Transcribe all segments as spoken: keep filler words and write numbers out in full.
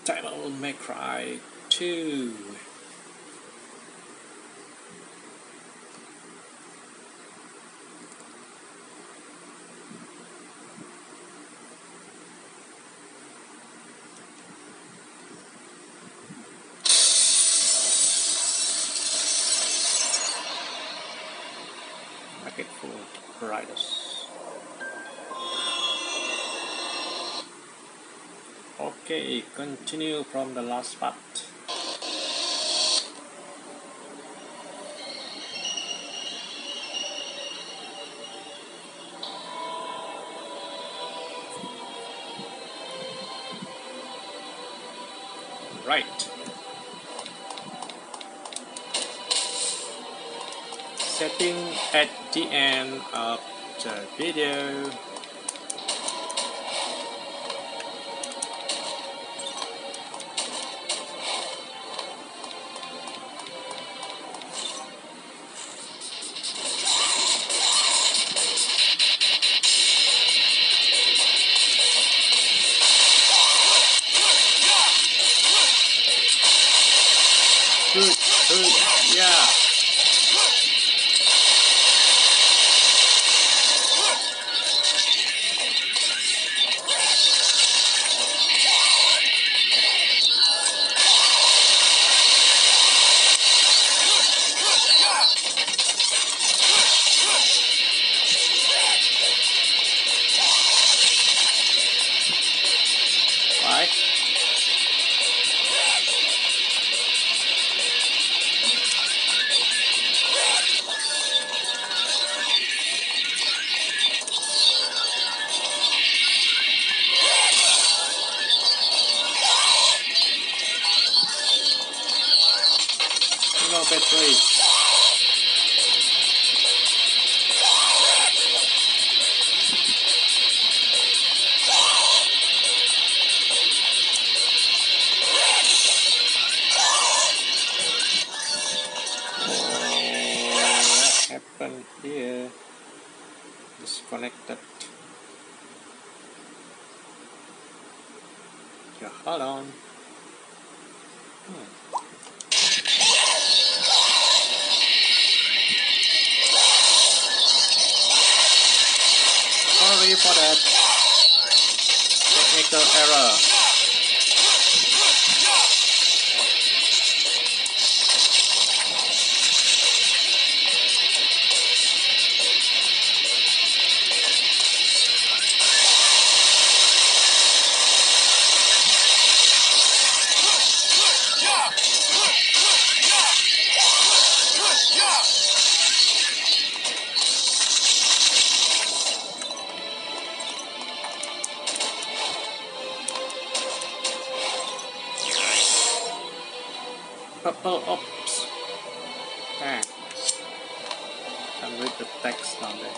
Devil May Cry two. Make it full brightness. Okay, continue from the last part. Right. Setting at the end of the video. Good, good, yeah. Why? No battery. What happened here? Disconnected. Yeah, hold on. Hmm. Sorry for that. Technical error. Purple ops. Ah. Can read the text down there.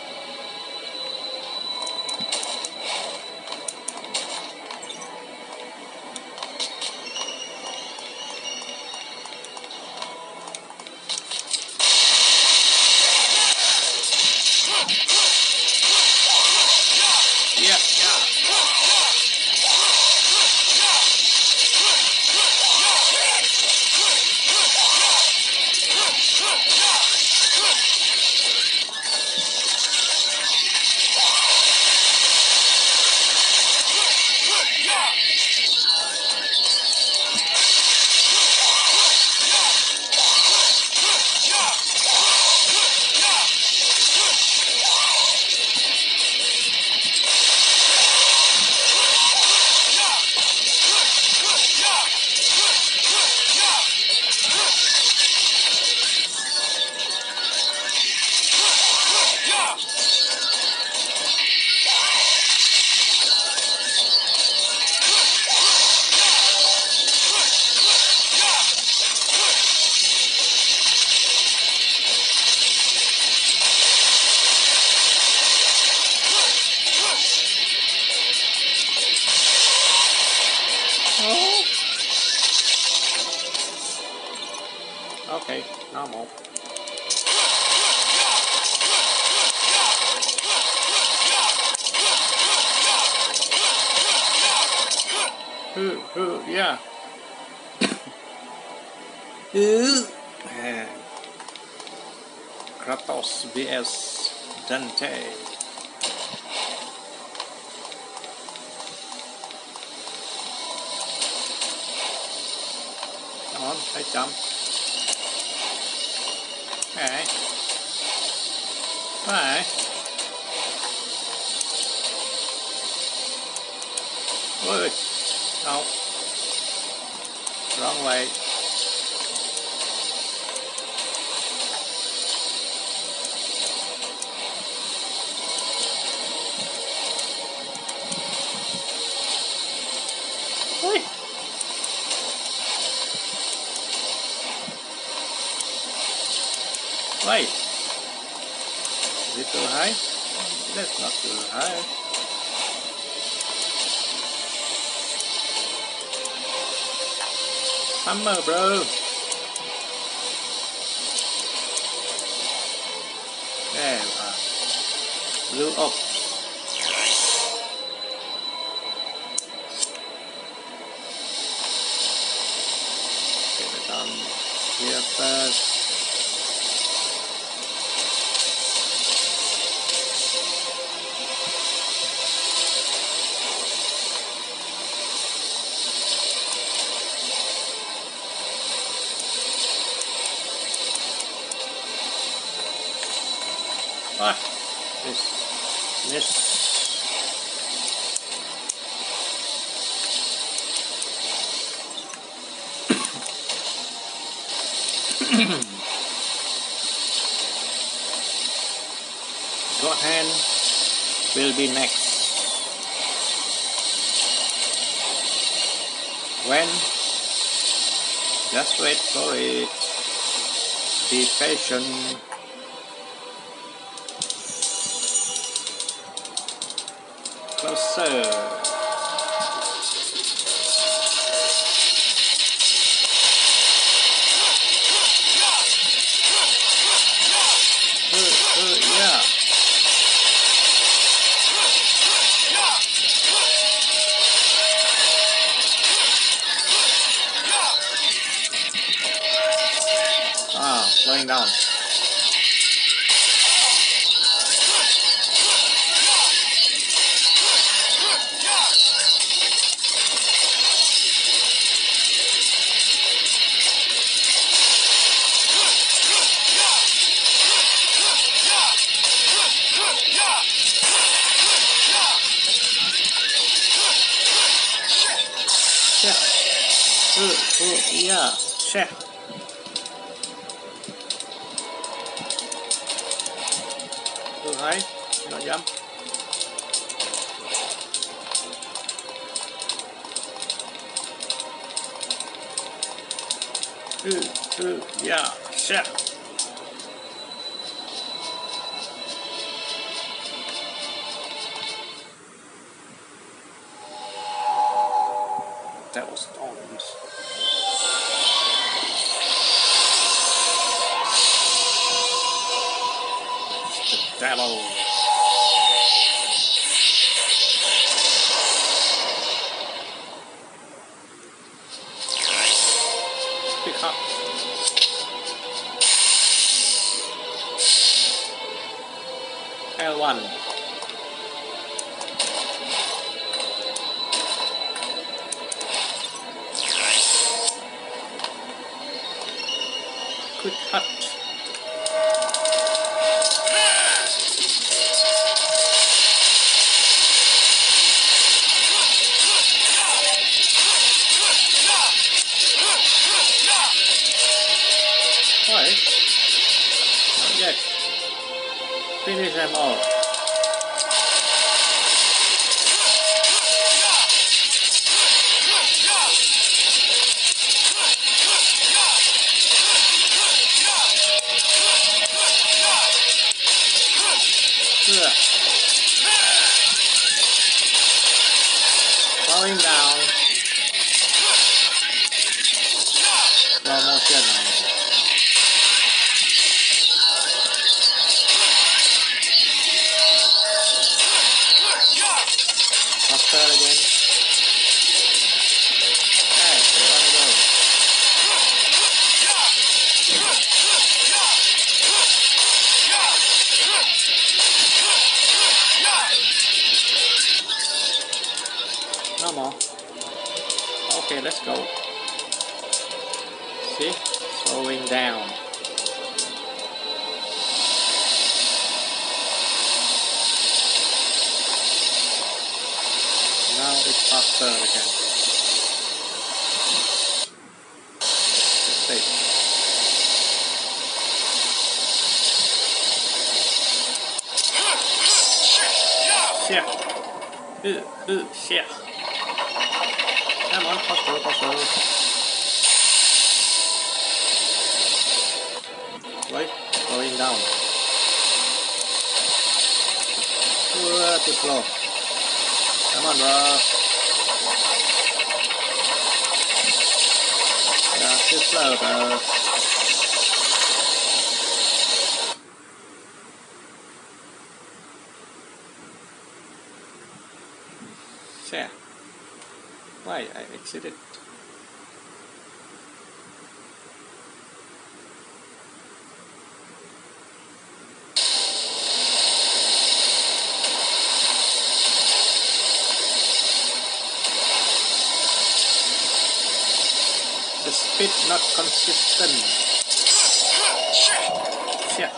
Yeah, yeah. Oh. Okay, normal. Who, who, yeah. And Kratos vs Dante. Come on, I jump. Okay. Bye. Ôi, no. Wrong way. Ôi. Wait. Is it too high? That's not too high. Summer, bro. There we are. Blue ops. Get it done here first. Ah, miss, miss. Gohan will be next. When? Just wait for it. Be patient. Closer. Uh, uh, yeah. Ah, slowing down. Yeah. Uh, uh, yeah. Check. Too high. No jump. Uh, uh, yeah. Check. That was stones. The devil. Pick up. L one. Quick cut. Why? Not yet. Finish them all. Yeah. Falling down. Slow motion. Faster again. No more. Okay, let's go. See? Slowing down. Now it's faster again. Let's take. Shit. Uh, uh, shit. Come on, faster, faster. Right, going down. Uh, too slow. Come on, bro. Yeah, too slow, bro. Share. Why? I exited. The speed not consistent. Shit.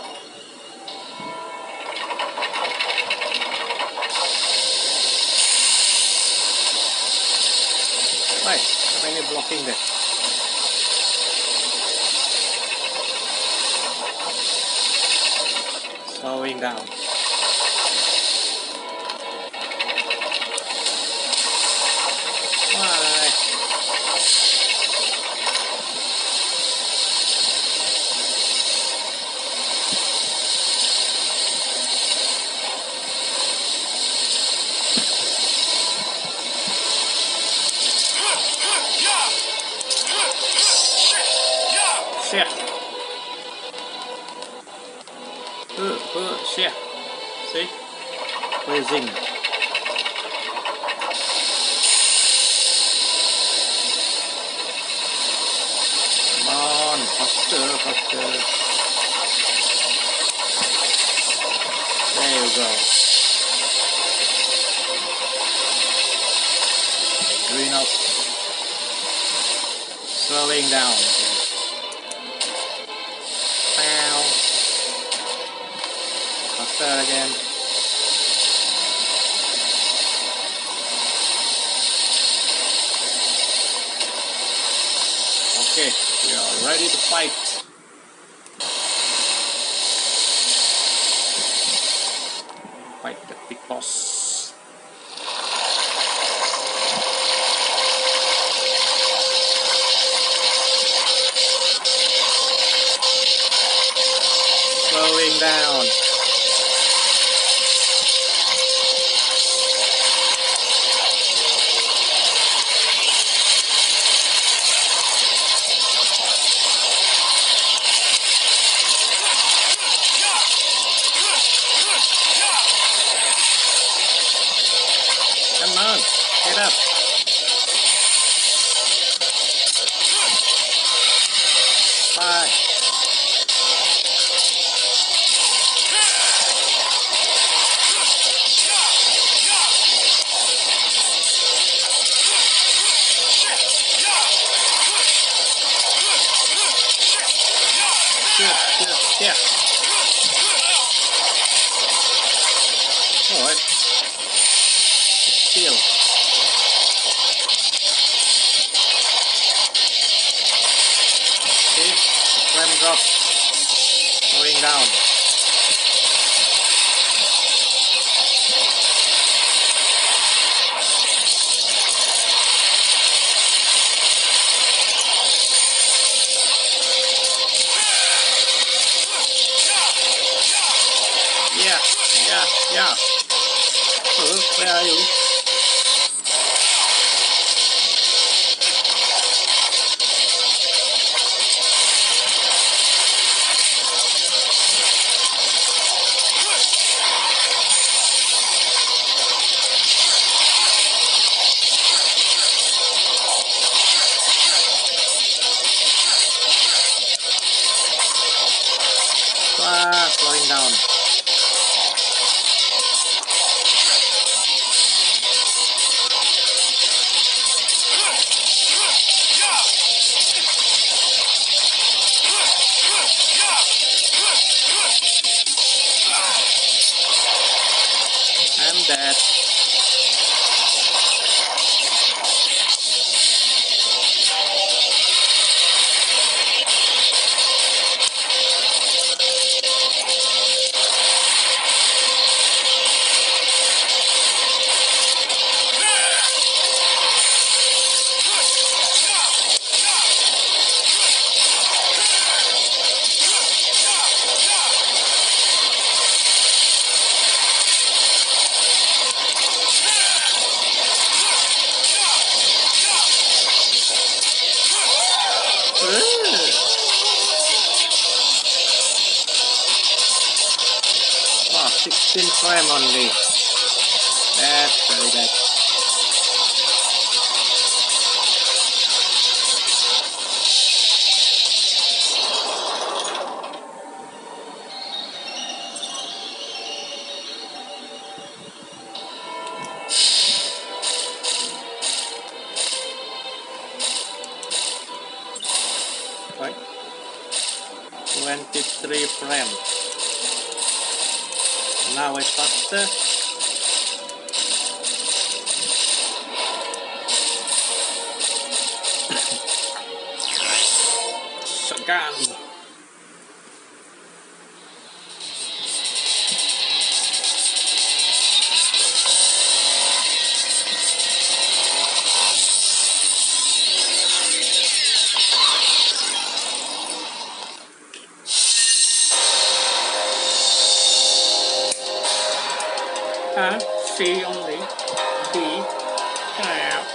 Why? Apa ini blocking deh? Slowing down. Why? Shit. Uh, uh, shit. See? Freezing. Come on, faster, faster. There you go. Green up. Slowing down. Pow. Faster again. Okay, we are ready to fight. Fight the big boss. Slowing down. Come on, get up. Bye. Yeah, yeah, yeah. Alright. Steal. See? The frame drop. Going down. Yeah, yeah, yeah. Uh, where are you? Ah, slowing down. That. Wow, sixteen frame only. That's very bad. Right? twenty-three frames. Now it's faster. Shotgun. Huh? C only. D. Crap.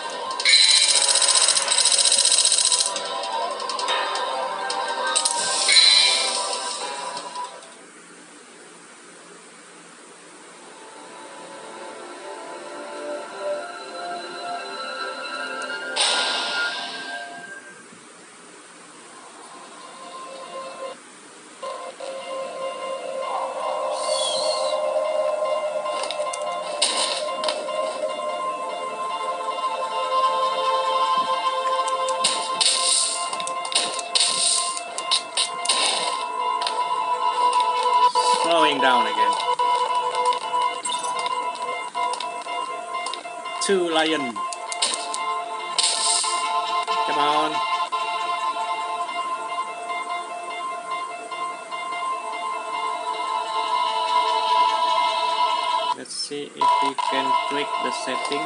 Slowing down again. Two lion. Come on. Let's see if we can tweak the setting.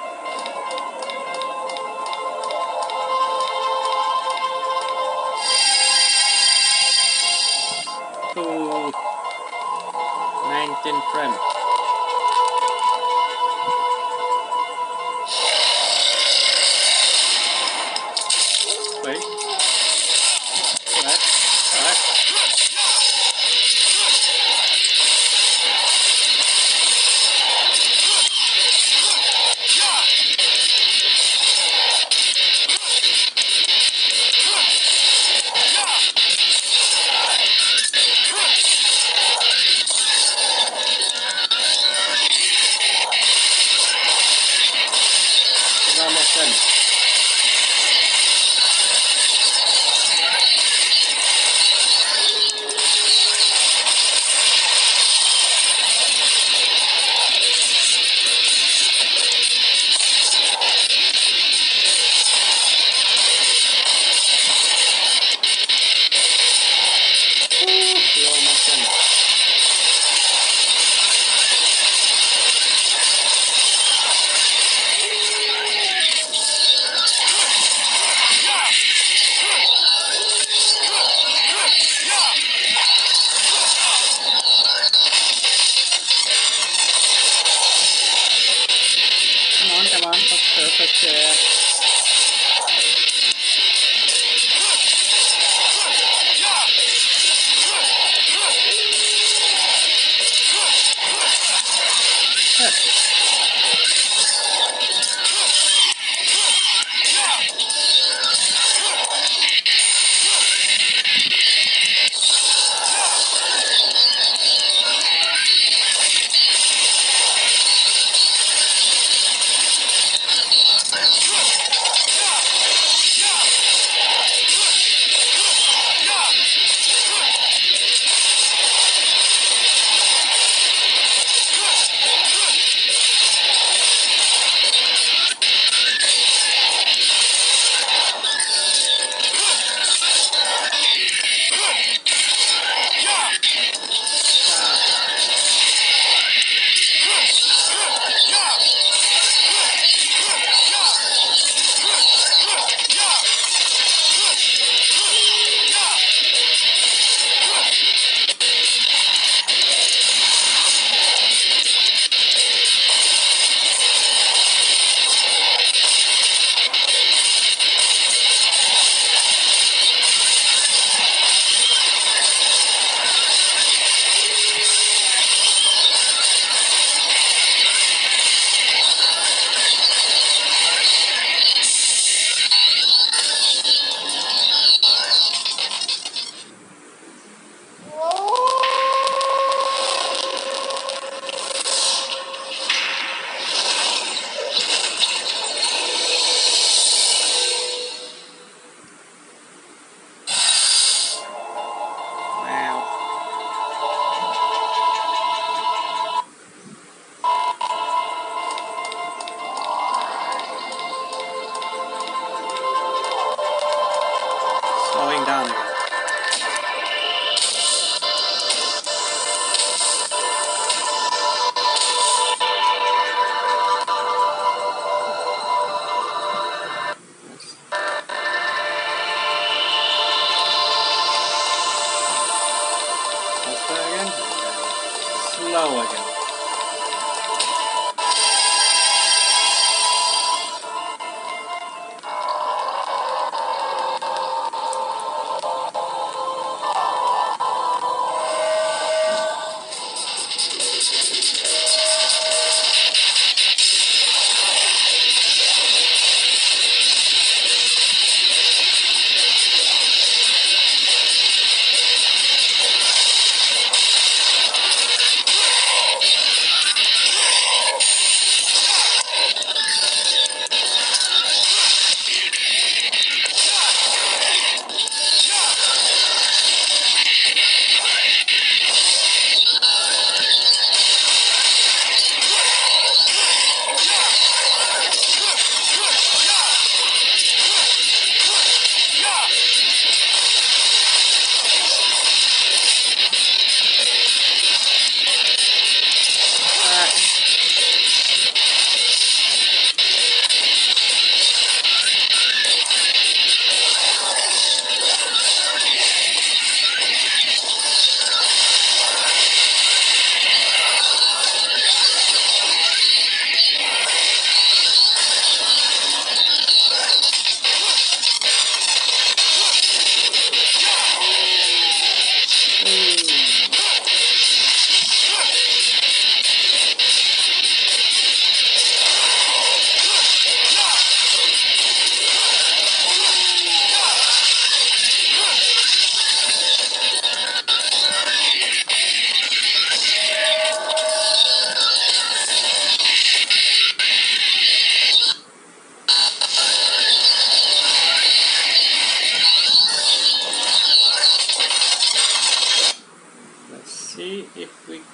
Oh, nineteen frames. Wait. What? What? Slow motion. Slow motion. Come on, come on, faster, faster.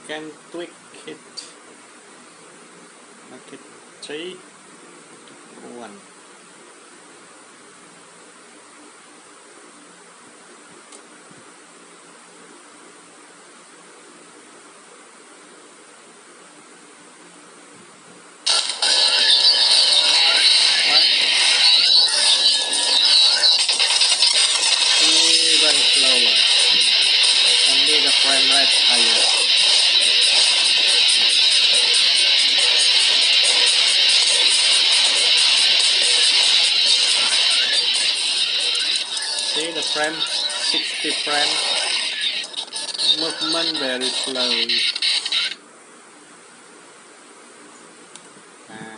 can tweak it. Make it three to one. Even slower. Only the frame rate higher. See the frame, sixty frames. Movement very slow. Ah.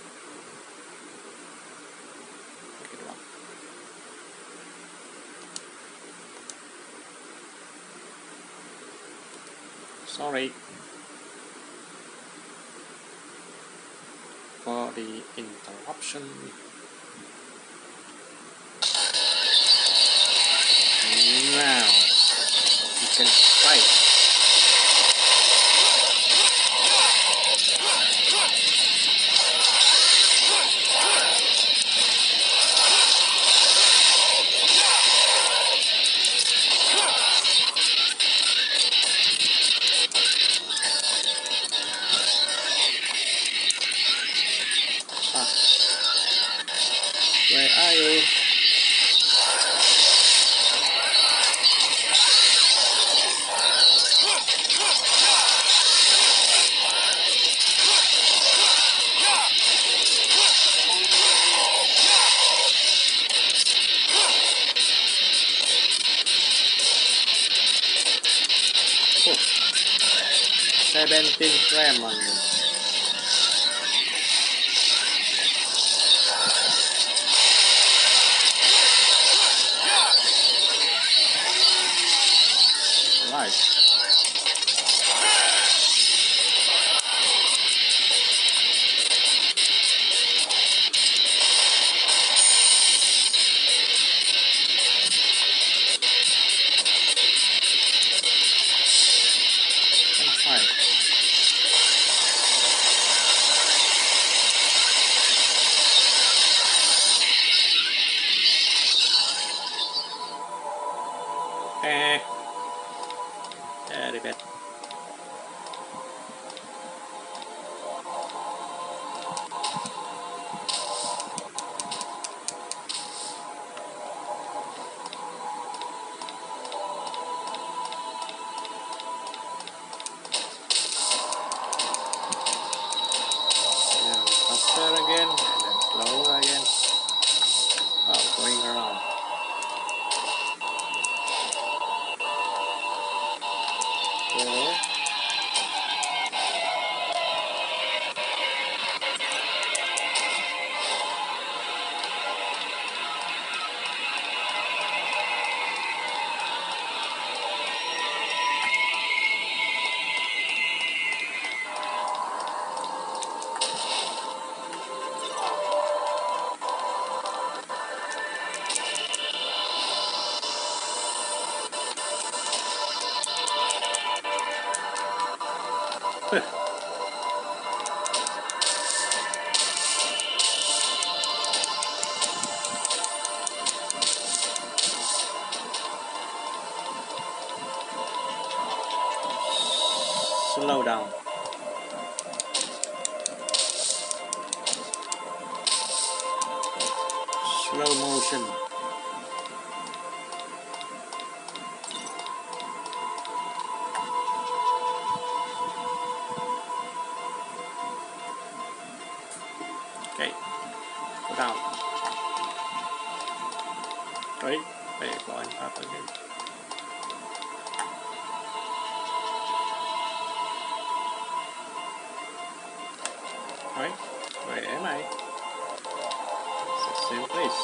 Sorry for the interruption. Now you can fight. Ah. Where are you? Oh. seventeen frame only. Right. I'm fine. Eh, very bad. Yeah, faster again, and then slower again. Oh, going around. Four. Slow down. Slow motion. Okay, go down. Right, wait, going up again. Right, where am I? It's the same place.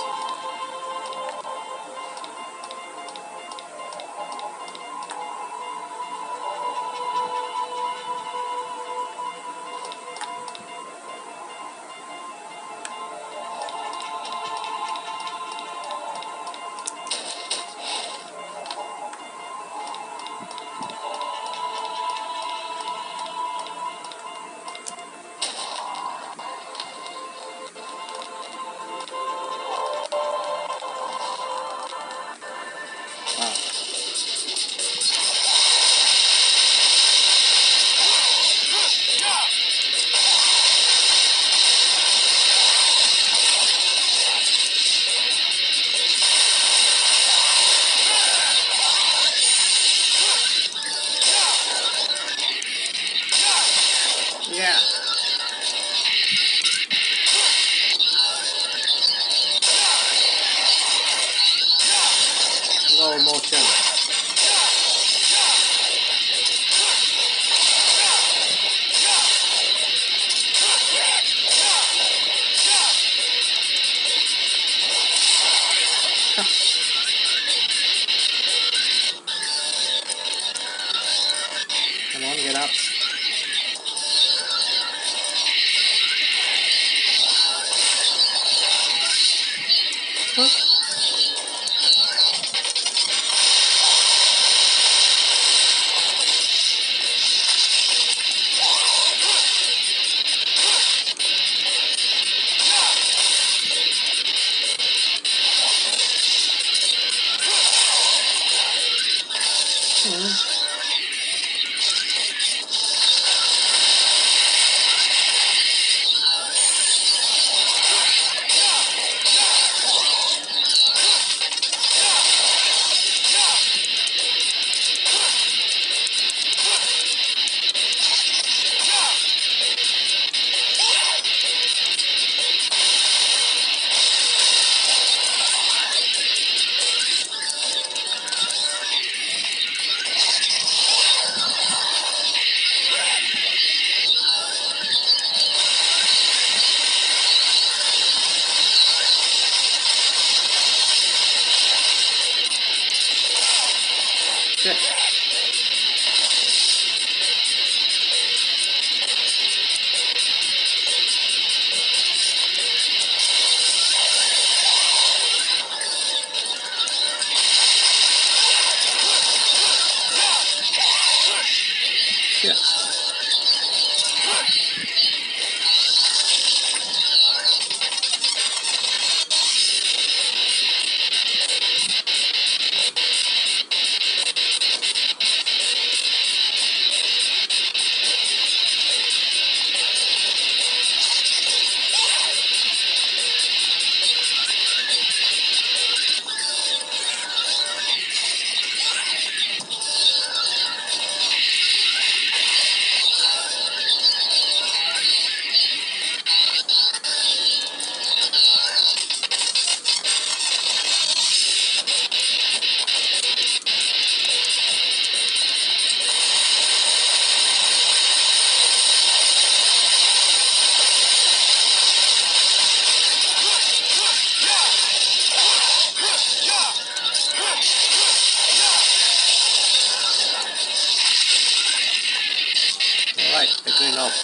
Alright, they're going off.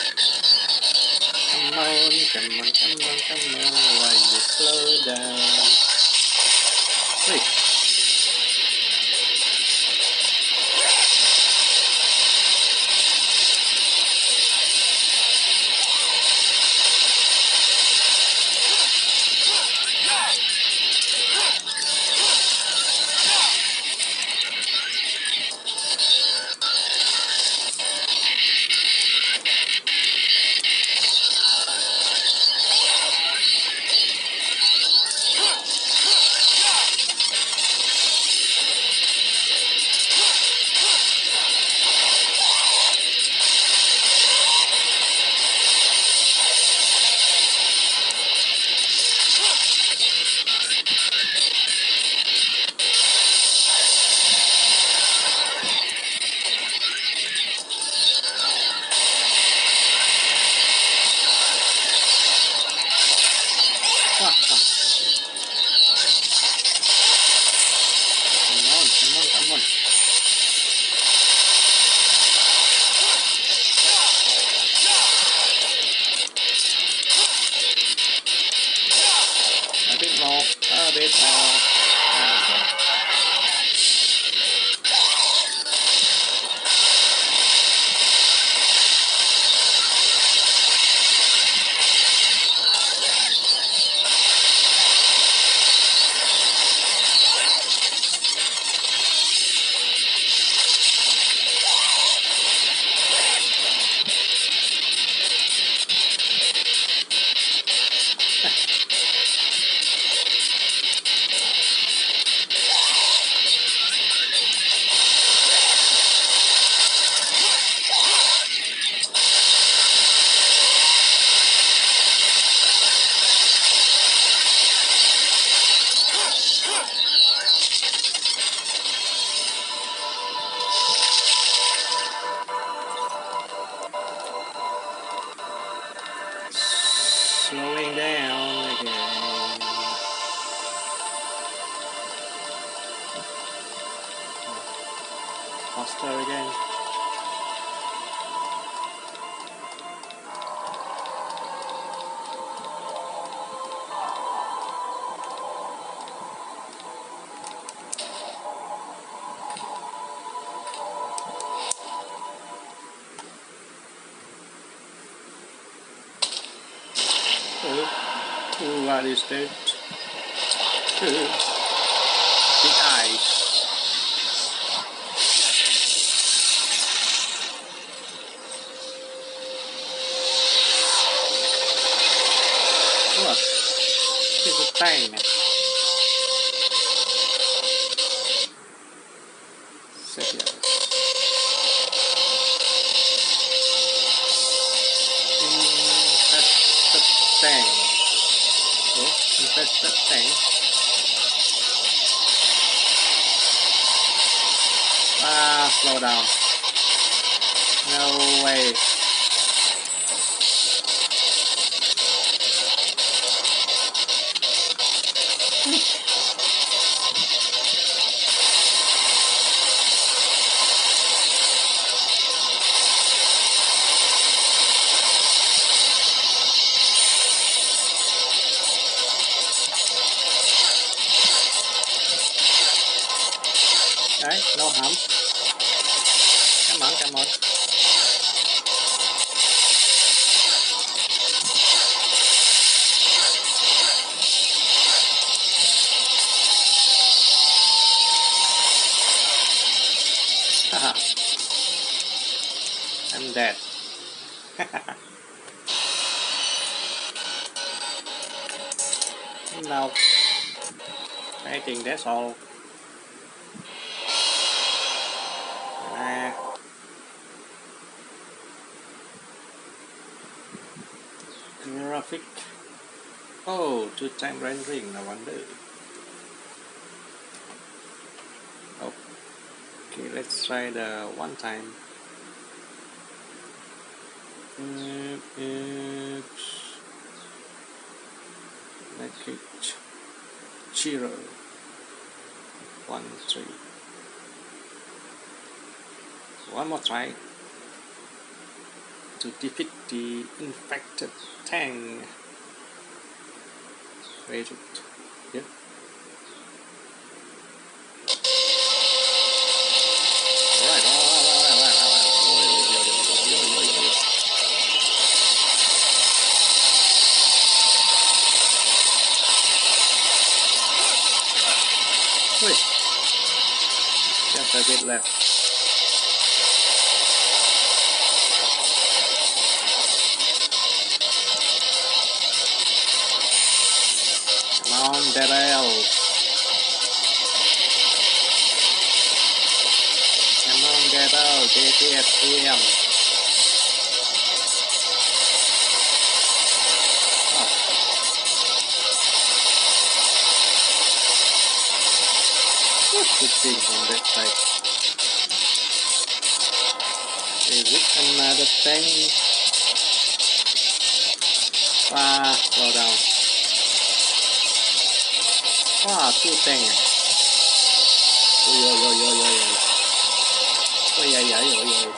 Come on, come on, come on, come on, why you slow down? Wait. Slowing down again. Faster again. What is that? Big eyes. Look, it's a tank. Serious. Infested tank. Oh, infested tank. Ah, slow down. No way. Đấy, no harm. Come on, come on. Haha. I'm dead. No. I think that's all. Nah. Graphic. Oh, two time rendering, no wonder. Okay, let's try the one time. Mm, it's make it zero, one, three. One more try to defeat the infected tank. Very good. Yeah. Alright, alright, alright, alright, alright. Wait. Just a bit left. Come on, Daryl. Come on, Daryl. J T F T M. Oh. Good thing on that side. Is it another tank? Ah, slow down. Ah, two tanks. Ôi ôi ôi ôi ôi ôi. Ôi ôi ôi ôi ôi.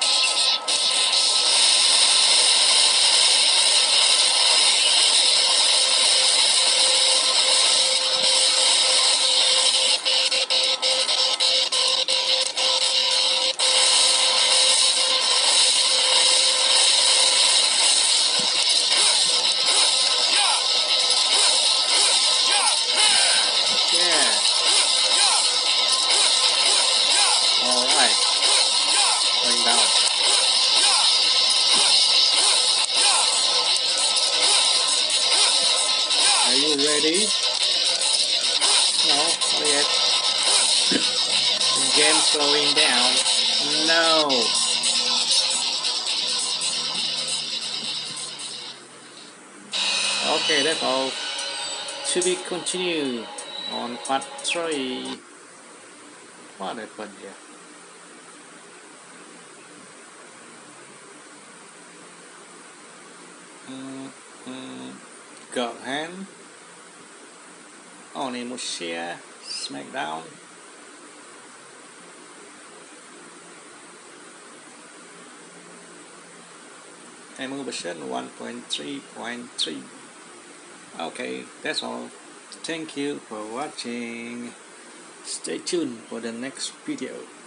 Yeah. Alright. Going down. Are you ready? No, not yet. The game's slowing down. No. Okay, that's all. To be continued on part three. What happened here? Mm, mm, Gohan, Onimusha, Smackdown. Emu version one point three point three. Okay, that's all. Thank you for watching. Stay tuned for the next video.